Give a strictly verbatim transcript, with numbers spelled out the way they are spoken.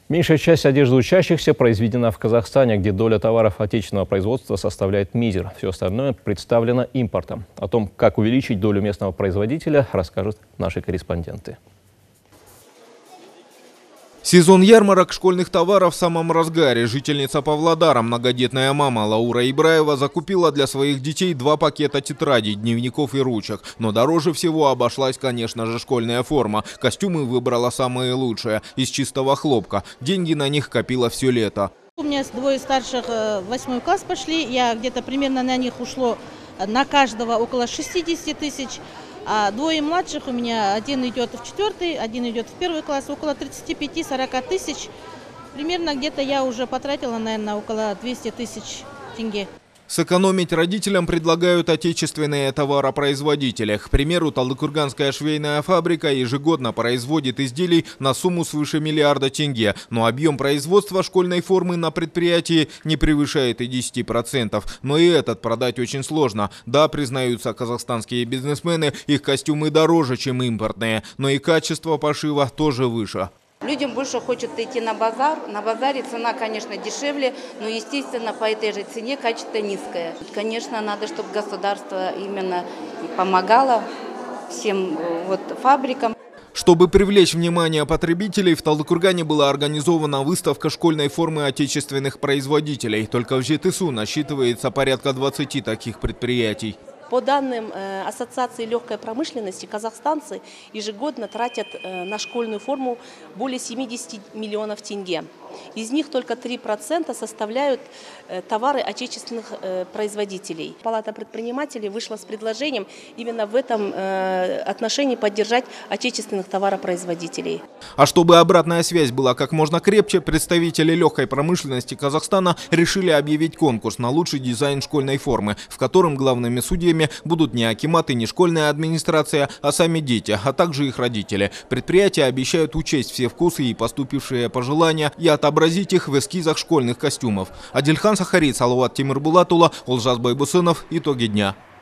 Меньшая часть одежды учащихся произведена в Казахстане, где доля товаров отечественного производства составляет мизер. Все остальное представлено импортом. О том, как увеличить долю местного производителя, расскажут наши корреспонденты. Сезон ярмарок школьных товаров в самом разгаре. Жительница Павлодара, многодетная мама Лаура Ибраева, закупила для своих детей два пакета тетрадей, дневников и ручек. Но дороже всего обошлась, конечно же, школьная форма. Костюмы выбрала самые лучшие, из чистого хлопка. Деньги на них копила все лето. У меня двое старших в восьмой класс пошли. Я где-то примерно на них ушло на каждого около шестидесяти тысяч. А двое младших у меня, один идет в четвертый, один идет в первый класс, около тридцати пяти — сорока тысяч. Примерно где-то я уже потратила, наверное, около двухсот тысяч тенге. Сэкономить родителям предлагают отечественные товаропроизводители. К примеру, Талдыкурганская швейная фабрика ежегодно производит изделий на сумму свыше миллиарда тенге. Но объем производства школьной формы на предприятии не превышает и десяти процентов. Но и этот продать очень сложно. Да, признаются казахстанские бизнесмены, их костюмы дороже, чем импортные. Но и качество пошива тоже выше. Людям больше хочется идти на базар. На базаре цена, конечно, дешевле, но, естественно, по этой же цене качество низкое. Конечно, надо, чтобы государство именно помогало всем вот, фабрикам. Чтобы привлечь внимание потребителей, в Талдыкургане была организована выставка школьной формы отечественных производителей. Только в Жетысу насчитывается порядка двадцати таких предприятий. По данным Ассоциации легкой промышленности, казахстанцы ежегодно тратят на школьную форму более семидесяти миллионов тенге. Из них только три процента составляют товары отечественных производителей. Палата предпринимателей вышла с предложением именно в этом отношении поддержать отечественных товаропроизводителей. А чтобы обратная связь была как можно крепче, представители легкой промышленности Казахстана решили объявить конкурс на лучший дизайн школьной формы, в котором главными судьями будут не акиматы, не школьная администрация, а сами дети, а также их родители. Предприятия обещают учесть все вкусы и поступившие пожелания и отобразить их в эскизах школьных костюмов. Адильхан Сахари, Салават Тимирбулатула, Олжас Байбусынов. Итоги дня.